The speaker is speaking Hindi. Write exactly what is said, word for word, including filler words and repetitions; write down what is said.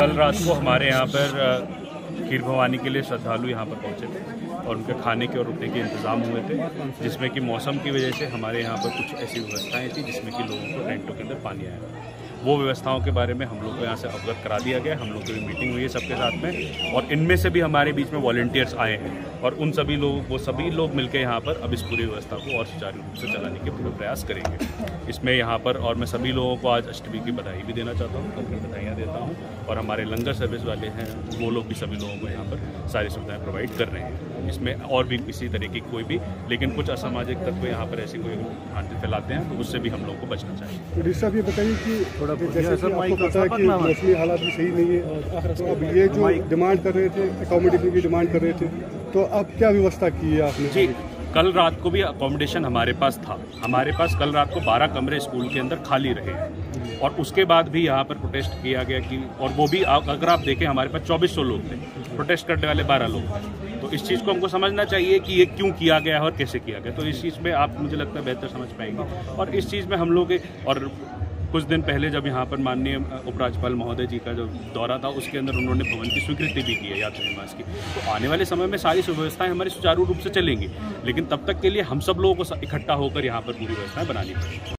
कल रात को हमारे यहाँ पर खीर भवानी के लिए श्रद्धालु यहाँ पर पहुँचे थे और उनके खाने के और रुकने के इंतज़ाम हुए थे, जिसमें कि मौसम की वजह से हमारे यहाँ पर कुछ ऐसी व्यवस्थाएं थी जिसमें कि लोगों को टेंटों के अंदर पानी आया। वो व्यवस्थाओं के बारे में हम लोग को यहाँ से अवगत करा दिया गया। हम लोग की भी मीटिंग हुई है सबके साथ में और इनमें से भी हमारे बीच में वॉलंटियर्स आए हैं और उन सभी लोग वो सभी लोग मिलकर यहाँ पर अब इस पूरी व्यवस्था को और सुचारू रूप से चलाने के पूरे प्रयास करेंगे। इसमें यहाँ पर और मैं सभी लोगों को आज अष्टमी की बधाई भी देना चाहता हूँ, अपनी बधाइयाँ देता हूँ और हमारे लंगर सर्विस वाले हैं वो लोग भी सभी लोगों को यहाँ पर सारी सुविधाएँ प्रोवाइड कर रहे हैं। इसमें और भी किसी तरह की कोई भी लेकिन कुछ असामाजिक तत्व यहाँ पर ऐसी कोई भ्रांति फैलाते हैं तो उससे भी हम लोग को बचना चाहिए। तो साहब ये बताइए कि थोड़ा जैसे कि आपको पता है कि मौसमी हालात भी सही नहीं है, तो अब ये जो डिमांड कर रहे थे अकोमोडेशन की डिमांड कर रहे थे, तो अब क्या व्यवस्था की है आपने? जी, कल रात को भी अकोमोडेशन हमारे पास था। हमारे पास कल रात को बारह कमरे स्कूल के अंदर खाली रहे और उसके बाद भी यहाँ पर प्रोटेस्ट किया गया कि और वो भी अगर आप देखें हमारे पास चौबीस सौ लोग थे, प्रोटेस्ट करने वाले बारह लोग थे। तो इस चीज़ को हमको समझना चाहिए कि ये क्यों किया गया है और कैसे किया गया। तो इस चीज़ में आप मुझे लगता है बेहतर समझ पाएंगे और इस चीज़ में हम लोग और कुछ दिन पहले जब यहाँ पर माननीय उपराज्यपाल महोदय जी का जो दौरा था उसके अंदर उन्होंने भवन की स्वीकृति भी की है यात्री निवास की। तो आने वाले समय में सारी सुव्यवस्थाएं हमारी सुचारू रूप से चलेंगी, लेकिन तब तक के लिए हम सब लोगों को इकट्ठा होकर यहाँ पर पूरी व्यवस्थाएं बनानी पड़ेगी।